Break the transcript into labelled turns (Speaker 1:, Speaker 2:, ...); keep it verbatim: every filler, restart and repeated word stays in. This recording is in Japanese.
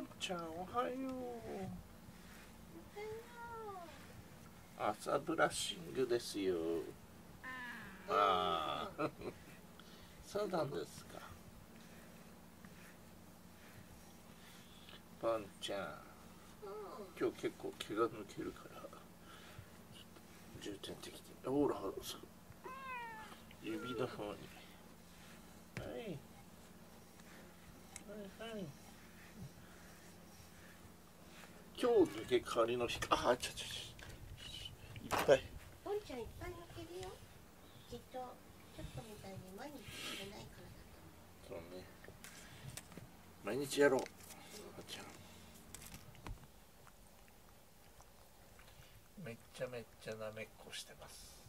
Speaker 1: んちゃんおはよう。朝ブラッシングですよ。ああそうなんですか。パンちゃん、今日結構毛が抜けるから重点的に、ほら指の方に、はいはいはい、今日抜け替わりの日か。あ、ちょちょちょいっぱい。
Speaker 2: ポンちゃんいっぱい抜けるよ。きっとちょっとみたいに毎日抜けないからだと思う。
Speaker 1: そうね、毎日やろう。パンちゃんめっちゃめっちゃなめっこしてます。